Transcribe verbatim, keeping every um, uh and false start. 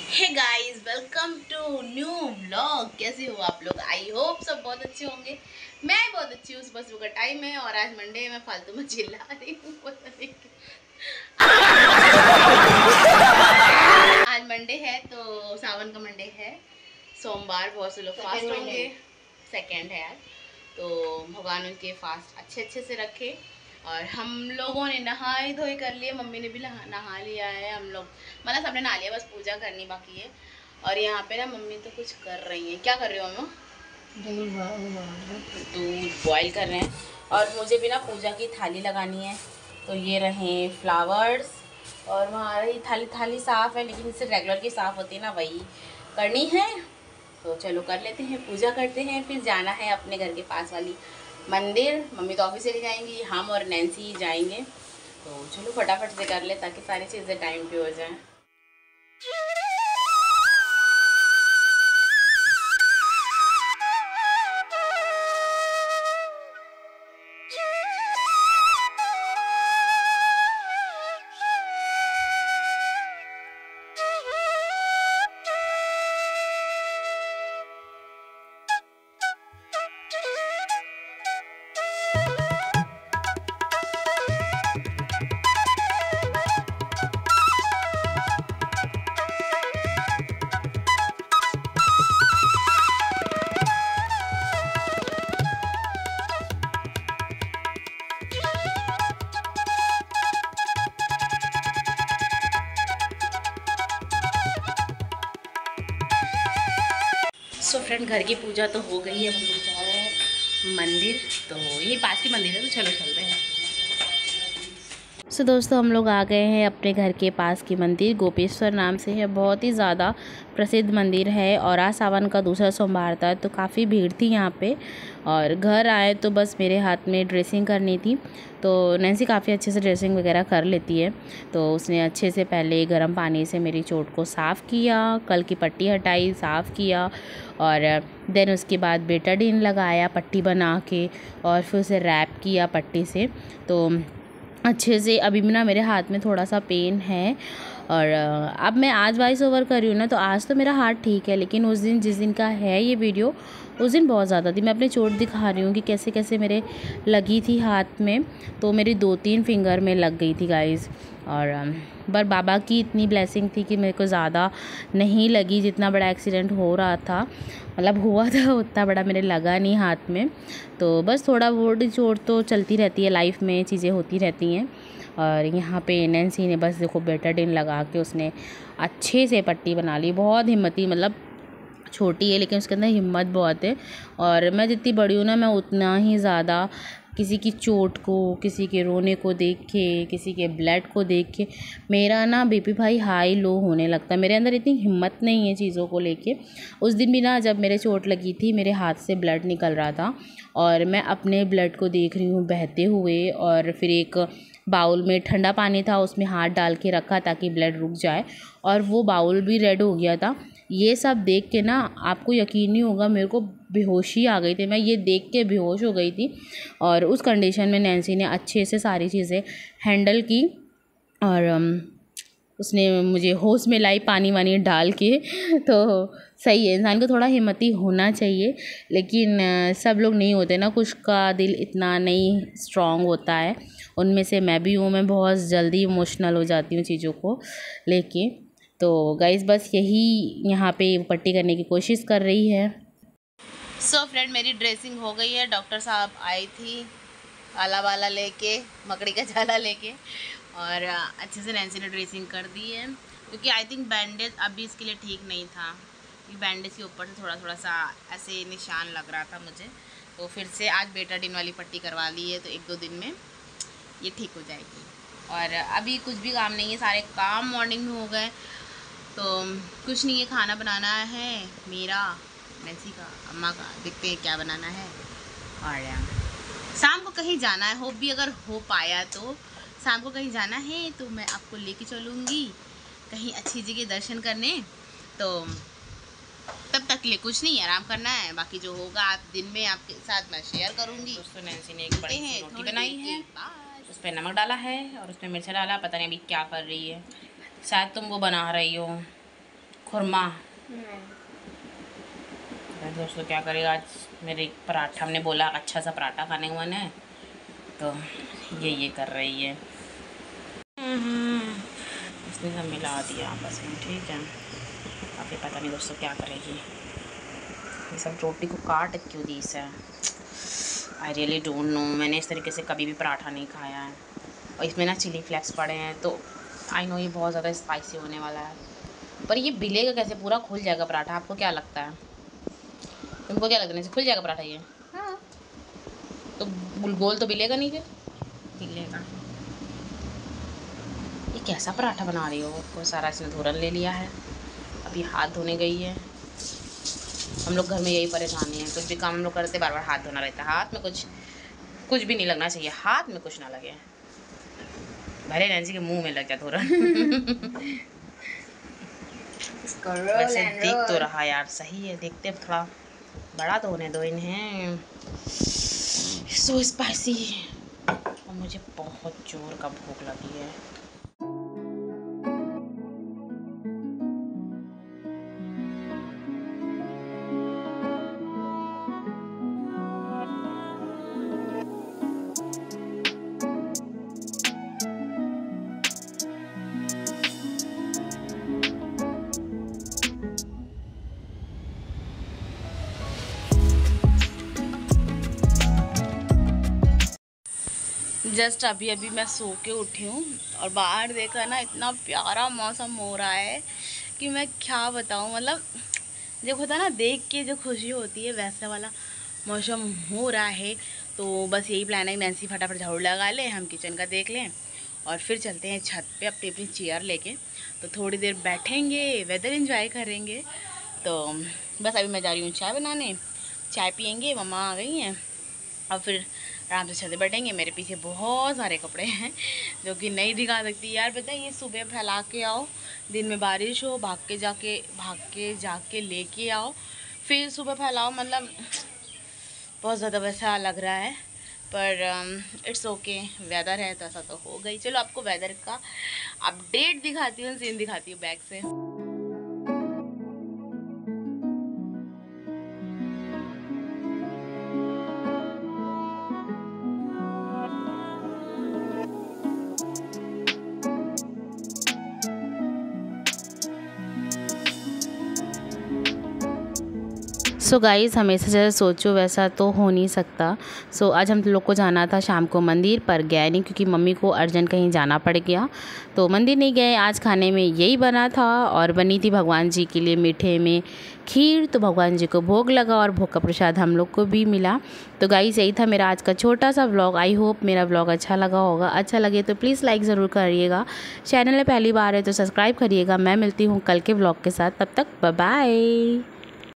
Hey guys, welcome to new vlog. कैसे हो आप लोग? आई होप सब बहुत अच्छे होंगे। मैं बहुत अच्छी हूँ। सुबह सुबह का टाइम है और आज मंडे है। मैं फालतू में चिल्ला रही हूँ, पता नहीं क्यों। आज मंडे है तो सावन का मंडे है, सोमवार। बहुत से लोग फास्ट होंगे। सेकेंड है आज, तो भगवान उनके फास्ट अच्छे अच्छे से रखे। और हम लोगों ने नहाई धोई कर लिए, मम्मी ने भी नहा लिया है। हम लोग मतलब सबने नहा लिया, बस पूजा करनी बाकी है। और यहाँ पे ना मम्मी तो कुछ कर रही हैं। क्या कर रही हो मम्मा? दूध बॉईल कर रहे हैं। और मुझे भी ना पूजा की थाली लगानी है, तो ये रहे फ्लावर्स। और वहाँ रही थाली थाली साफ़ है, लेकिन इससे रेगुलर की साफ़ होती है ना, वही करनी है। तो चलो कर लेते हैं, पूजा करते हैं। फिर जाना है अपने घर के पास वाली मंदिर। मम्मी तो ऑफिस चली जाएंगी, हम और नैन्सी जाएंगे। तो चलो फटाफट से कर ले ताकि सारी चीज़ें टाइम पे हो जाएं। सो फ्रेंड, घर की पूजा तो हो गई है। हम लोग जा रहे हैं मंदिर, तो यही पास की मंदिर है, तो चलो चलते हैं। सो so, दोस्तों हम लोग आ गए हैं अपने घर के पास की मंदिर। गोपेश्वर नाम से है, बहुत ही ज़्यादा प्रसिद्ध मंदिर है। और आज सावन का दूसरा सोमवार था, तो काफ़ी भीड़ थी यहाँ पे। और घर आए तो बस मेरे हाथ में ड्रेसिंग करनी थी। तो नैन्सी काफ़ी अच्छे से ड्रेसिंग वगैरह कर लेती है, तो उसने अच्छे से पहले गर्म पानी से मेरी चोट को साफ़ किया, कल की पट्टी हटाई, साफ़ किया। और देन उसके बाद बेटाडीन लगाया पट्टी बना के, और फिर उसे रैप किया पट्टी से। तो अच्छे से अभी भी ना मेरे हाथ में थोड़ा सा पेन है। और अब मैं आज वॉइस ओवर कर रही हूँ ना, तो आज तो मेरा हाथ ठीक है, लेकिन उस दिन जिस दिन का है ये वीडियो, उस दिन बहुत ज़्यादा थी। मैं अपनी चोट दिखा रही हूँ कि कैसे कैसे मेरे लगी थी हाथ में। तो मेरी दो तीन फिंगर में लग गई थी गाइज़। और पर बाबा की इतनी ब्लेसिंग थी कि मेरे को ज़्यादा नहीं लगी। जितना बड़ा एक्सीडेंट हो रहा था, मतलब हुआ था, उतना बड़ा मेरे लगा नहीं हाथ में। तो बस थोड़ा बहुत चोट तो चलती रहती है, लाइफ में चीज़ें होती रहती हैं। और यहाँ पे नैन्सी ने बस देखो बेटाडीन लगा के उसने अच्छे से पट्टी बना ली। बहुत हिम्मती, मतलब छोटी है लेकिन उसके अंदर हिम्मत बहुत है। और मैं जितनी बड़ी हूँ ना, मैं उतना ही ज़्यादा किसी की चोट को, किसी के रोने को देख के, किसी के ब्लड को देख के मेरा ना बीपी भाई हाई लो होने लगता है। मेरे अंदर इतनी हिम्मत नहीं है चीज़ों को लेके। उस दिन भी ना जब मेरे चोट लगी थी, मेरे हाथ से ब्लड निकल रहा था, और मैं अपने ब्लड को देख रही हूँ बहते हुए। और फिर एक बाउल में ठंडा पानी था, उसमें हाथ डाल के रखा ताकि ब्लड रुक जाए, और वो बाउल भी रेड हो गया था। ये सब देख के ना आपको यकीन नहीं होगा, मेरे को बेहोशी आ गई थी। मैं ये देख के बेहोश हो गई थी। और उस कंडीशन में नैन्सी ने अच्छे से सारी चीज़ें हैंडल की, और उसने मुझे होश में लाई पानी वानी डाल के। तो सही है, इंसान को थोड़ा हिम्मती होना चाहिए, लेकिन सब लोग नहीं होते ना, कुछ का दिल इतना नहीं स्ट्रॉन्ग होता है। उनमें से मैं भी हूँ। मैं बहुत जल्दी इमोशनल हो जाती हूँ चीज़ों को लेके। तो गाइस बस यही यहाँ पे पट्टी करने की कोशिश कर रही है। सो so, फ्रेंड, मेरी ड्रेसिंग हो गई है। डॉक्टर साहब आई थी आला वाला लेके, मकड़ी का जाला लेके, और अच्छे से नैन्सी ने ड्रेसिंग कर दी है। क्योंकि आई थिंक बैंडेज अभी इसके लिए ठीक नहीं था, क्योंकि बैंडेज के ऊपर से थोड़ा थोड़ा सा ऐसे निशान लग रहा था मुझे। तो फिर से आज बेटाडीन वाली पट्टी करवा ली है, तो एक दो दिन में ये ठीक हो जाएगी। और अभी कुछ भी काम नहीं है, सारे काम मॉर्निंग में हो गए। तो कुछ नहीं है, खाना बनाना है मेरा, नैन्सी का, अम्मा का, देखते हैं क्या बनाना है। और शाम को कहीं जाना है, होप भी अगर हो पाया तो शाम को कहीं जाना है, तो मैं आपको लेके चलूँगी कहीं अच्छी जगह दर्शन करने। तो तब तक के लिए कुछ नहीं, आराम करना है। बाकी जो होगा आप दिन में आपके साथ मैं शेयर करूँगी। दोस्तों नैन्सी ने एक बड़ी सी रोटी बनाई है, उस पर नमक डाला है और उसमें मिर्चा डाला। पता नहीं अभी क्या कर रही है, शायद तुम वो बना रही हो खुरमा। दोस्तों क्या करेगा, आज मेरे पराठा, हमने बोला अच्छा सा पराठा खाने को मन है, तो ये ये कर रही है। इसने सब मिला दिया आपस में, ठीक है। अभी पता नहीं दोस्तों क्या करेगी। ये सब रोटी को काट क्यों दी इसे, आई रियली डोंट नो। मैंने इस तरीके से कभी भी पराठा नहीं खाया है। और इसमें ना चिली फ्लेक्स पड़े हैं, तो आई नो ये बहुत ज़्यादा स्पाइसी होने वाला है। पर ये बिलेगा कैसे, पूरा खुल जाएगा पराठा? आपको क्या लगता है? तुमको क्या लगता है खुल जाएगा पराठा ये? हाँ। तो गोल तो बिलेगा नहीं, फिर बिलेगा। ये कैसा पराठा बना रही हो? वो सारा इसने धोरन ले लिया है, अभी हाथ धोने गई है। हम लोग घर में यही परेशानी है, कुछ भी काम हम लोग करते बार बार हाथ धोना रहता है। हाथ में कुछ कुछ भी नहीं लगना चाहिए, हाथ में कुछ ना लगे, भले नैन्सी के मुंह में लग जाए धोरन। वैसे दिख तो रहा यार, सही है, देखते थोड़ा बड़ा तो होने दो इन्हें। सो स्पाइसी, और मुझे बहुत जोर का भूख लगी है। जस्ट अभी अभी मैं सो के उठी हूँ और बाहर देखा ना, इतना प्यारा मौसम हो रहा है कि मैं क्या बताऊँ। मतलब जब होता है ना देख के जो खुशी होती है, वैसा वाला मौसम हो रहा है। तो बस यही प्लान है, नैन्सी फटाफट झाड़ू लगा ले, हम किचन का देख लें और फिर चलते हैं छत पे अपनी अपनी चेयर लेके। तो थोड़ी देर बैठेंगे, वेदर एंजॉय करेंगे। तो बस अभी मैं जा रही हूँ चाय बनाने, चाय पियेंगे, मम्मा आ गई हैं, और फिर आराम से छत पे बैठेंगे। मेरे पीछे बहुत सारे कपड़े हैं जो कि नहीं दिखा सकती यार। पता है, ये सुबह फैला के आओ, दिन में बारिश हो, भाग के जाके भाग के जाके लेके आओ, फिर सुबह फैलाओ। मतलब बहुत ज़्यादा वैसा लग रहा है, पर इट्स ओके, वेदर है तो ऐसा तो हो गई। चलो आपको वेदर का अपडेट दिखाती हूँ, सीन दिखाती हूँ बैग से। सो so गाइस, हमेशा जैसे सोचो वैसा तो हो नहीं सकता। सो so, आज हम लोग को जाना था शाम को मंदिर, पर गए नहीं क्योंकि मम्मी को अर्जेंट कहीं जाना पड़ गया, तो मंदिर नहीं गए। आज खाने में यही बना था, और बनी थी भगवान जी के लिए मीठे में खीर, तो भगवान जी को भोग लगा और भोग का प्रसाद हम लोग को भी मिला। तो गाइस, यही था मेरा आज का छोटा सा व्लॉग। आई होप मेरा व्लॉग अच्छा लगा होगा। अच्छा लगे तो प्लीज़ लाइक ज़रूर करिएगा। चैनल में पहली बार है तो सब्सक्राइब करिएगा। मैं मिलती हूँ कल के व्लॉग के साथ, तब तक बाय बाय।